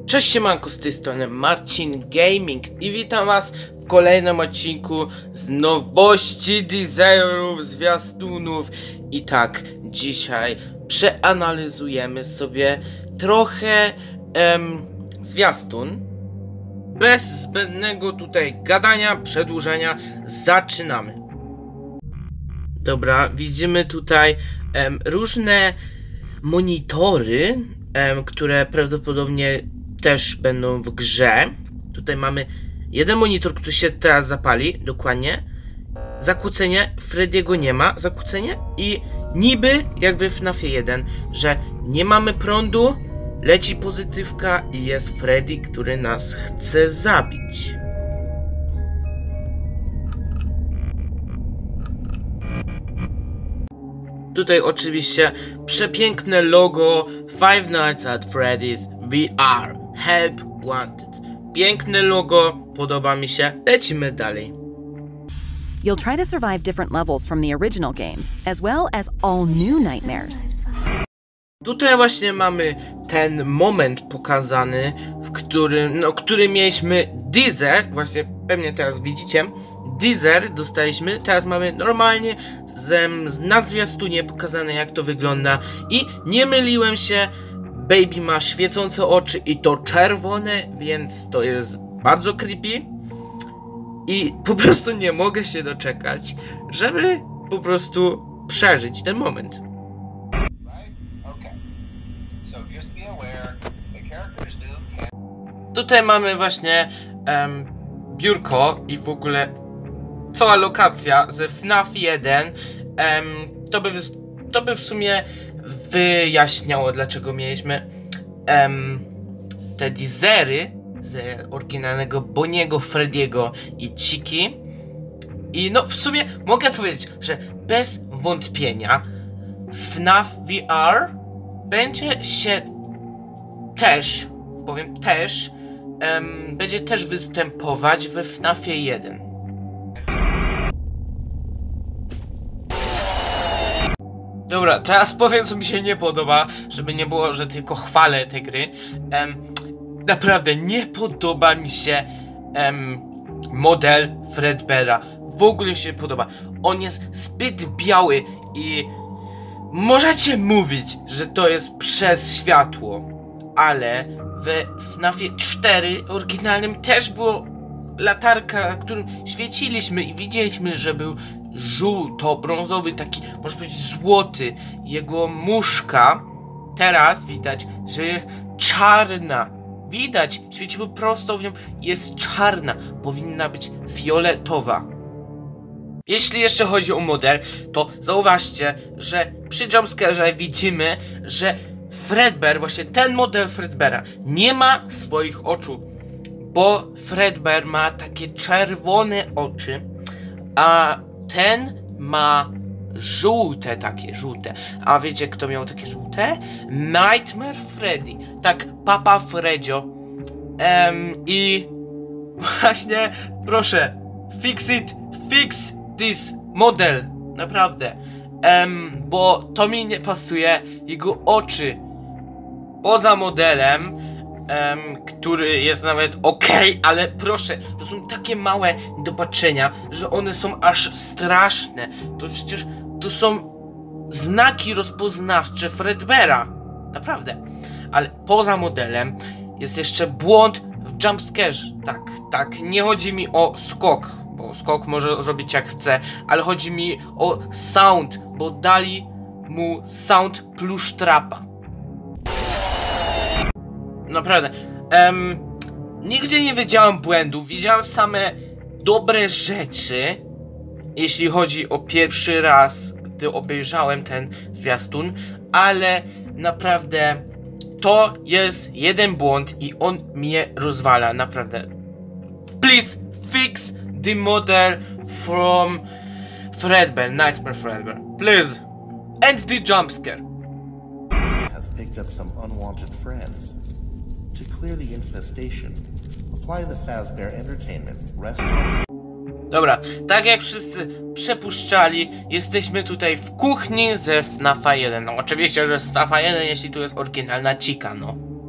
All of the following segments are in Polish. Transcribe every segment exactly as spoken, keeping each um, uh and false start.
Cześć siemanko, z tej strony Marcin Gaming i witam was w kolejnym odcinku z nowości, designerów, zwiastunów. I tak, dzisiaj przeanalizujemy sobie trochę em, zwiastun. Bez zbędnego tutaj gadania, przedłużenia, zaczynamy. Dobra, widzimy tutaj em, różne monitory, em, które prawdopodobnie też będą w grze. Tutaj mamy jeden monitor, który się teraz zapali, dokładnie. Zakłócenie, Freddy'ego nie ma, zakłócenie. I niby jakby w FNAFie jeden, że nie mamy prądu, leci pozytywka i jest Freddy, który nas chce zabić. Tutaj oczywiście przepiękne logo Five Nights at Freddy's V R. Help wanted. Piękne logo, podoba mi się. Lecimy dalej. You'll try to survive different levels from the original games, as well as all new nightmares. Tutaj właśnie mamy ten moment pokazany, w którym, no, który mieliśmy teaser, właśnie pewnie teraz widzicie, teaser dostaliśmy, teraz mamy normalnie z, z na zwiastunie pokazane, jak to wygląda i nie myliłem się, Baby ma świecące oczy i to czerwone, więc to jest bardzo creepy i po prostu nie mogę się doczekać, żeby po prostu przeżyć ten moment. Tutaj mamy właśnie um, biurko i w ogóle cała lokacja ze FNAF jeden. Um, to, by, to by w sumie wyjaśniało, dlaczego mieliśmy um, te deezery z oryginalnego Bonniego, Freddy'ego i Chicky. I no w sumie mogę powiedzieć, że bez wątpienia FNAF V R będzie się też, powiem też, um, będzie też występować we FNAFie jeden. Dobra, teraz powiem, co mi się nie podoba, żeby nie było, że tylko chwalę te gry. Um, naprawdę nie podoba mi się um, model Fredbeara. W ogóle mi się nie podoba. On jest zbyt biały i możecie mówić, że to jest przez światło, ale we FNAFie cztery oryginalnym też było latarka, na którym świeciliśmy i widzieliśmy, że był żółto-brązowy, taki, można powiedzieć, złoty. Jego muszka teraz widać, że jest czarna. Widać, świecimy prosto w nią, jest czarna. Powinna być fioletowa. Jeśli jeszcze chodzi o model, to zauważcie, że przy jumpscarze widzimy, że Fredbear, właśnie ten model Fredbeara, nie ma swoich oczu, bo Fredbear ma takie czerwone oczy, a ten ma żółte, takie żółte. A wiecie, kto miał takie żółte? Nightmare Freddy. Tak, Papa Fredzio. Um, I właśnie, proszę, fix it, fix this model. Naprawdę. Um, bo to mi nie pasuje. Jego oczy poza modelem, Um, który jest nawet ok, ale proszę, to są takie małe niedopatrzenia, że one są aż straszne. To przecież to są znaki rozpoznawcze Fredbeara. Naprawdę. Ale poza modelem jest jeszcze błąd w jumpscarze. Tak, tak, nie chodzi mi o skok, bo skok może robić jak chce, ale chodzi mi o sound, bo dali mu sound plusztrapa. Naprawdę, um, nigdzie nie widziałem błędów, widziałem same dobre rzeczy, jeśli chodzi o pierwszy raz, gdy obejrzałem ten zwiastun, ale naprawdę to jest jeden błąd i on mnie rozwala, naprawdę. Please fix the model from Fredbear, Nightmare Fredbear, please, and the jumpscare. Has picked up some unwanted friends. To clear the infestation, apply the Fazbear Entertainment Restaurant. Dobra, tak jak wszyscy przypuszczali, jesteśmy tutaj w kuchni ze FNAFa jeden. No oczywiście, że z FNAFa jeden, jeśli tu jest oryginalna Chica, no.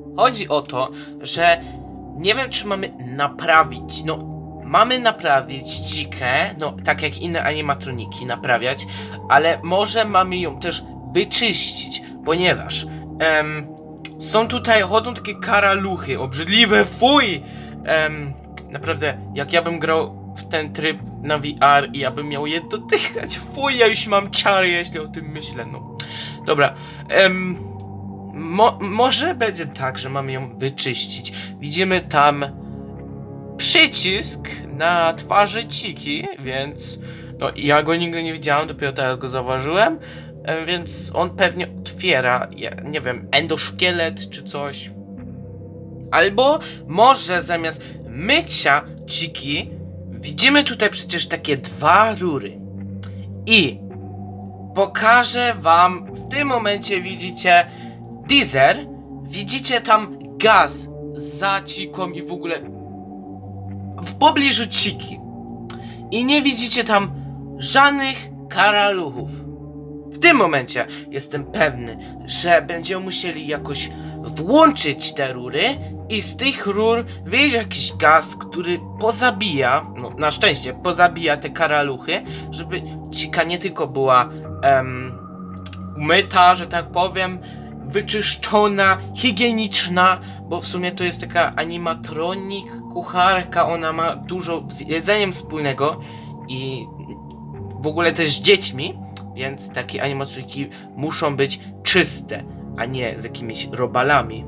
Chodzi o to, że nie wiem, czy mamy naprawić, no mamy naprawić Chikę, no tak jak inne animatroniki naprawiać, ale może mamy ją też wyczyścić, ponieważ em, są tutaj, chodzą takie karaluchy, obrzydliwe, fuj! Em, naprawdę, jak ja bym grał w ten tryb na V R i ja bym miał je dotykać, fuj, ja już mam ciary, jeśli o tym myślę, no. Dobra, em, mo może będzie tak, że mamy ją wyczyścić. Widzimy tam przycisk na twarzy Chiki, więc no ja go nigdy nie widziałem, dopiero teraz go zauważyłem, e, więc on pewnie otwiera, ja, nie wiem, endoszkielet czy coś. Albo może zamiast mycia Chiki widzimy tutaj przecież takie dwa rury i pokażę wam, w tym momencie widzicie Deezer, widzicie tam gaz za Chiką i w ogóle w pobliżu Chiki i nie widzicie tam żadnych karaluchów. W tym momencie jestem pewny, że będziemy musieli jakoś włączyć te rury i z tych rur wyjdzie jakiś gaz, który pozabija, no na szczęście pozabija te karaluchy, żeby Chika nie tylko była um, umyta, że tak powiem, wyczyszczona, higieniczna, bo w sumie to jest taka animatronik, kucharka, ona ma dużo z jedzeniem wspólnego i w ogóle też z dziećmi, więc takie animatroniki muszą być czyste, a nie z jakimiś robalami.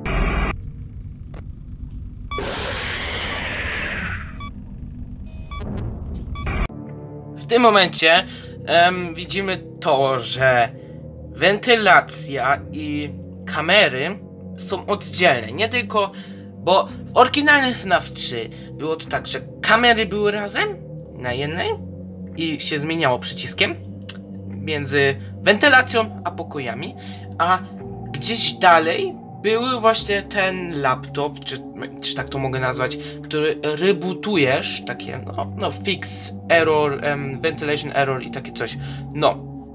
W tym momencie um, widzimy to, że wentylacja i kamery są oddzielne. Nie tylko, bo w oryginalnym F NAF trzy było to tak, że kamery były razem na jednej i się zmieniało przyciskiem między wentylacją a pokojami, a gdzieś dalej był właśnie ten laptop, czy, czy tak to mogę nazwać, który rebootujesz, takie no, no fix error, um, ventilation error i takie coś. No.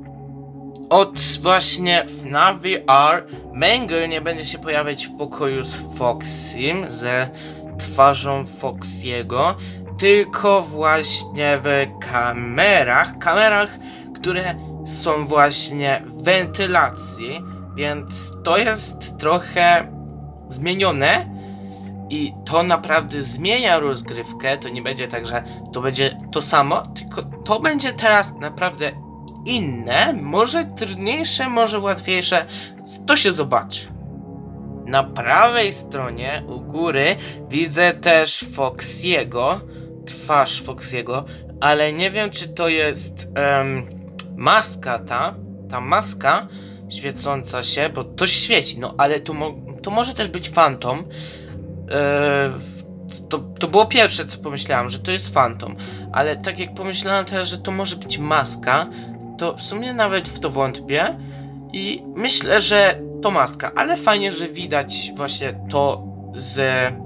Od właśnie F NAF V R Mangle nie będzie się pojawiać w pokoju z Foxym, ze twarzą Foxy'ego, tylko właśnie w kamerach, kamerach, które są właśnie w wentylacji, więc to jest trochę zmienione i to naprawdę zmienia rozgrywkę. To nie będzie tak, że to będzie to samo, tylko to będzie teraz naprawdę inne, może trudniejsze, może łatwiejsze, to się zobaczy. Na prawej stronie u góry widzę też Foxy'ego, twarz Foxy'ego, ale nie wiem, czy to jest um, maska ta, ta maska świecąca się, bo to świeci, no ale to, mo to może też być Phantom. Eee, to, to było pierwsze, co pomyślałem, że to jest Phantom, ale tak jak pomyślałem teraz, że to może być maska, to w sumie nawet w to wątpię i myślę, że to maska, ale fajnie, że widać właśnie to z,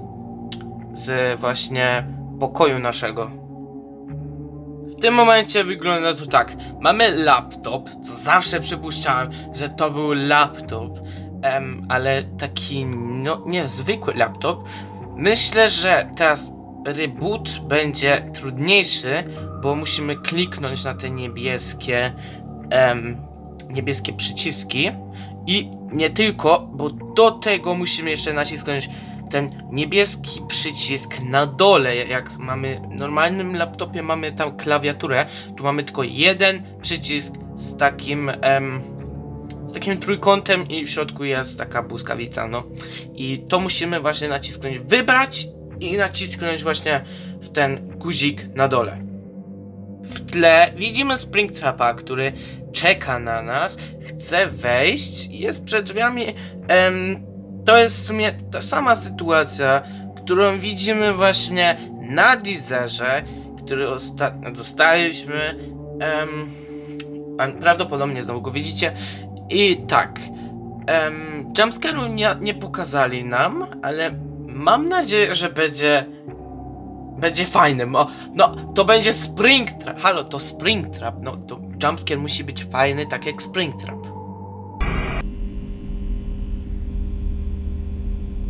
z właśnie pokoju naszego. W tym momencie wygląda to tak, mamy laptop, co zawsze przypuszczałem, że to był laptop, um, ale taki no niezwykły laptop. Myślę, że teraz reboot będzie trudniejszy, bo musimy kliknąć na te niebieskie um, niebieskie przyciski i nie tylko, bo do tego musimy jeszcze nacisnąć ten niebieski przycisk na dole. Jak mamy w normalnym laptopie, mamy tam klawiaturę, tu mamy tylko jeden przycisk z takim um, z takim trójkątem i w środku jest taka błyskawica, no i to musimy właśnie nacisnąć, wybrać i nacisnąć właśnie w ten guzik na dole. W tle widzimy Springtrapa, który czeka na nas, chce wejść, jest przed drzwiami. Em, to jest w sumie ta sama sytuacja, którą widzimy właśnie na Deezerze, który ostatnio dostaliśmy. Em, prawdopodobnie znowu go widzicie. I tak, em, jumpscare'u nie, nie pokazali nam, ale mam nadzieję, że będzie Będzie fajny, no, no to będzie Springtrap, halo, to Springtrap, no to jumpscare musi być fajny, tak jak Springtrap.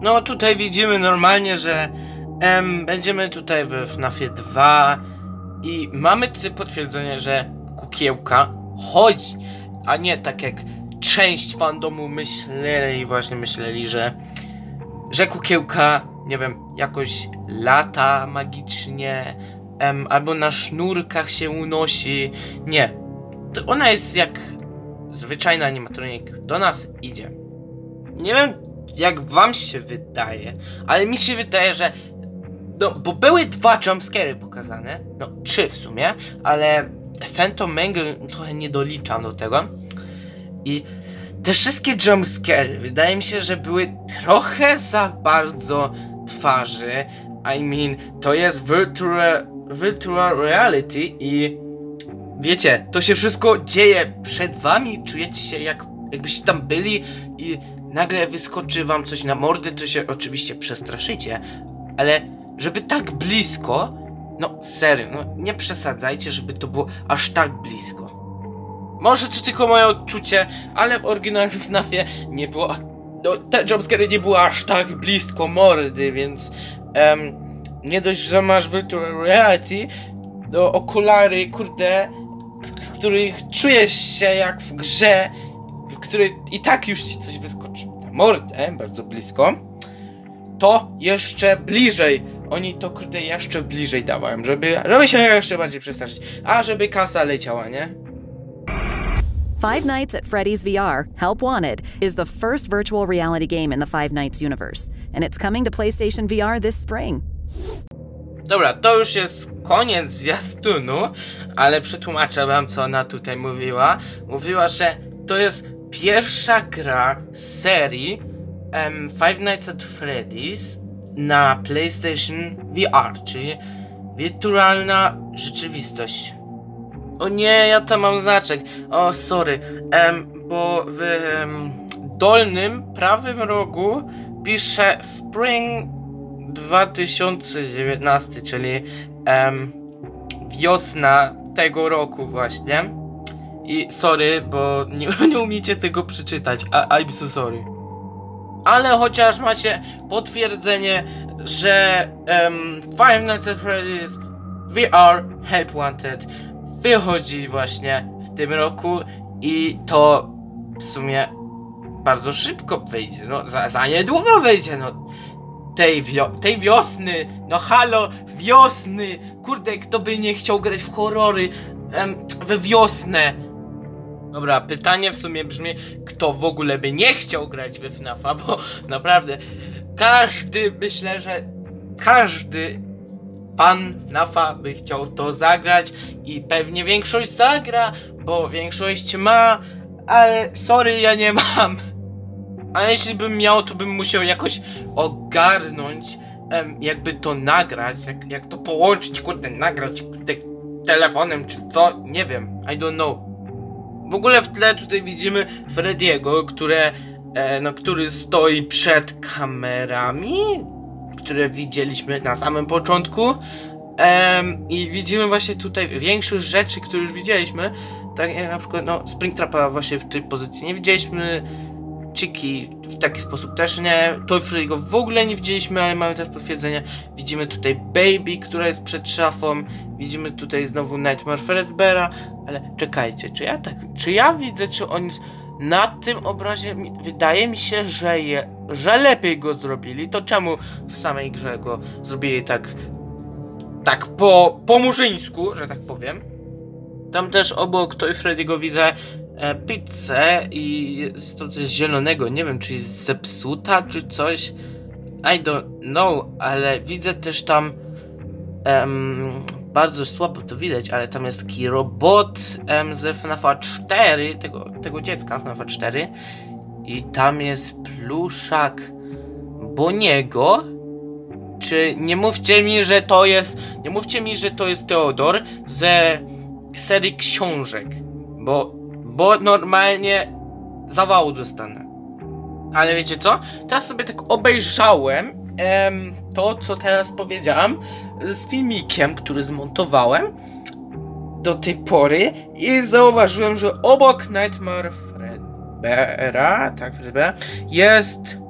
No tutaj widzimy normalnie, że em, będziemy tutaj we F NAFie dwa i mamy tutaj potwierdzenie, że kukiełka chodzi, a nie tak jak część fandomu myśleli, właśnie myśleli, że że kukiełka, nie wiem, jakoś lata magicznie, em, albo na sznurkach się unosi. Nie, to ona jest jak zwyczajny animatronik, do nas idzie. Nie wiem, jak wam się wydaje, ale mi się wydaje, że no, bo były dwa jumpscary pokazane, no trzy w sumie, ale Phantom Mangle trochę nie doliczam do tego. I te wszystkie jumpscary, wydaje mi się, że były trochę za bardzo twarzy. I mean, to jest virtual, virtual reality i wiecie, to się wszystko dzieje przed wami, czujecie się jak, jakbyście tam byli i nagle wyskoczy wam coś na mordę, to się oczywiście przestraszycie, ale żeby tak blisko, no serio, no nie przesadzajcie, żeby to było aż tak blisko. Może to tylko moje odczucie, ale w oryginalnym F NAFie nie było, no te jumpscary nie było aż tak blisko mordy, więc um, nie dość, że masz virtual reality, to okulary, kurde, z których czujesz się jak w grze, w której i tak już ci coś wyskoczy na mordę, bardzo blisko, to jeszcze bliżej, oni to kurde jeszcze bliżej dawają, żeby, żeby się jeszcze bardziej przestraszyć, a żeby kasa leciała, nie? Five Nights at Freddy's V R, Help Wanted, is the first virtual reality game in the Five Nights universe, and it's coming to PlayStation V R this spring. Dobra, to już jest koniec zwiastunu, ale przetłumaczę wam, co ona tutaj mówiła. Mówiła, że to jest pierwsza gra z serii um, Five Nights at Freddy's na PlayStation V R, czyli wirtualna rzeczywistość. O nie, ja tam mam znaczek. O, sorry. Um, bo w um, dolnym prawym rogu pisze Spring dwa tysiące dziewiętnasty, czyli um, wiosna tego roku właśnie. I sorry, bo nie, nie umiecie tego przeczytać. I, I'm so sorry. Ale chociaż macie potwierdzenie, że um, Five Nights at Freddy's V R Help Wanted wychodzi właśnie w tym roku i to w sumie bardzo szybko wyjdzie, no za, za niedługo wyjdzie, no tej, wio tej wiosny, no halo, wiosny, kurde, kto by nie chciał grać w horrory em, we wiosnę. Dobra, pytanie w sumie brzmi, kto w ogóle by nie chciał grać we F NAFa, bo naprawdę każdy, myślę, że każdy pan F NAFa by chciał to zagrać i pewnie większość zagra, bo większość ma, ale sorry, ja nie mam. A jeśli bym miał, to bym musiał jakoś ogarnąć, em, jakby to nagrać, jak, jak to połączyć, kurde, nagrać kurde, telefonem czy co, nie wiem, I don't know. W ogóle w tle tutaj widzimy Freddy'ego, które, e, no, który stoi przed kamerami, które widzieliśmy na samym początku. Um, I widzimy właśnie tutaj większość rzeczy, które już widzieliśmy. Tak jak na przykład, no, Springtrapa właśnie w tej pozycji nie widzieliśmy. Chicky w taki sposób też nie. Toy Freddy'ego w ogóle nie widzieliśmy, ale mamy też potwierdzenie. Widzimy tutaj Baby, która jest przed szafą. Widzimy tutaj znowu Nightmare Fredbeara. Ale czekajcie, czy ja tak, czy ja widzę, czy on jest na tym obrazie? Wydaje mi się, że je, że lepiej go zrobili. To czemu w samej grze go zrobili tak, tak po, po murzyńsku, że tak powiem. Tam też obok Toy Freddy'ego widzę e, pizzę i jest to coś zielonego. Nie wiem, czy jest zepsuta, czy coś. I don't know, ale widzę też tam em, bardzo słabo to widać, ale tam jest taki robot em, z F NAFa cztery, tego, tego dziecka F NAFa cztery. I tam jest pluszak Boniego. Czy nie mówcie mi, że to jest, nie mówcie mi, że to jest Teodor ze serii książek, bo, bo normalnie zawału dostanę. Ale wiecie co? Teraz sobie tak obejrzałem em, to, co teraz powiedziałam z filmikiem, który zmontowałem do tej pory i zauważyłem, że obok Nightmare Fredbeara, tak, Fredbeara, jest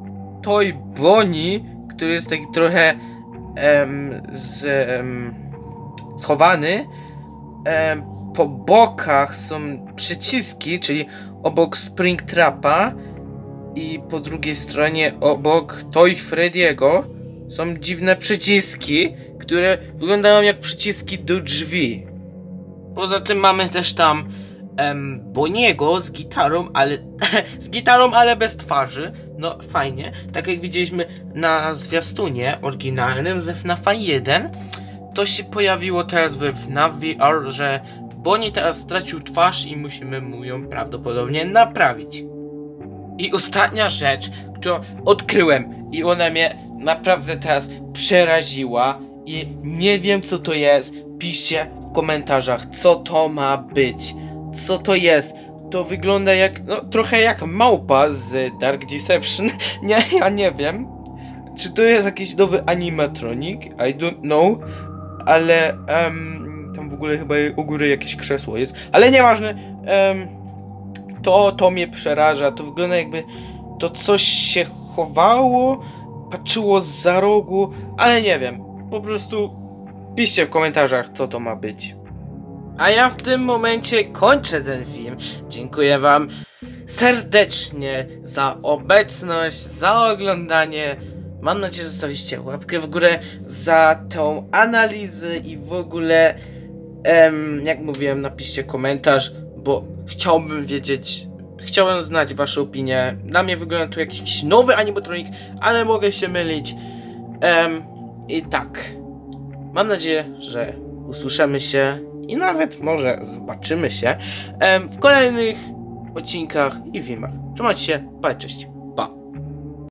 Toy Bonnie, który jest taki trochę em, z, em, schowany. Em, po bokach są przyciski, czyli obok Springtrapa i po drugiej stronie obok Toy Freddy'ego są dziwne przyciski, które wyglądają jak przyciski do drzwi. Poza tym mamy też tam em, Bonniego z gitarą, ale z gitarą, ale bez twarzy. No fajnie, tak jak widzieliśmy na zwiastunie oryginalnym ze FNAFa jeden, to się pojawiło teraz we FNAF V R, że Bonnie teraz stracił twarz i musimy mu ją prawdopodobnie naprawić. I ostatnia rzecz, którą odkryłem i ona mnie naprawdę teraz przeraziła i nie wiem co to jest, piszcie w komentarzach co to ma być, co to jest. To wygląda jak, no trochę jak małpa z Dark Deception, nie, ja nie wiem. Czy to jest jakiś nowy animatronic? I don't know, ale um, tam w ogóle chyba u góry jakieś krzesło jest, ale nieważne. Um, to, to mnie przeraża, to wygląda jakby to coś się chowało, patrzyło zza rogu, ale nie wiem, po prostu piszcie w komentarzach co to ma być. A ja w tym momencie kończę ten film. Dziękuję wam serdecznie za obecność, za oglądanie. Mam nadzieję, że zostawiliście łapkę w górę za tą analizę i w ogóle, em, jak mówiłem, napiszcie komentarz, bo chciałbym wiedzieć, chciałbym znać wasze opinie. Dla mnie wygląda tu jakiś nowy animatronik, ale mogę się mylić. Em, I tak, mam nadzieję, że usłyszymy się i nawet może zobaczymy się em, w kolejnych odcinkach i filmach. Trzymajcie się, bye, cześć.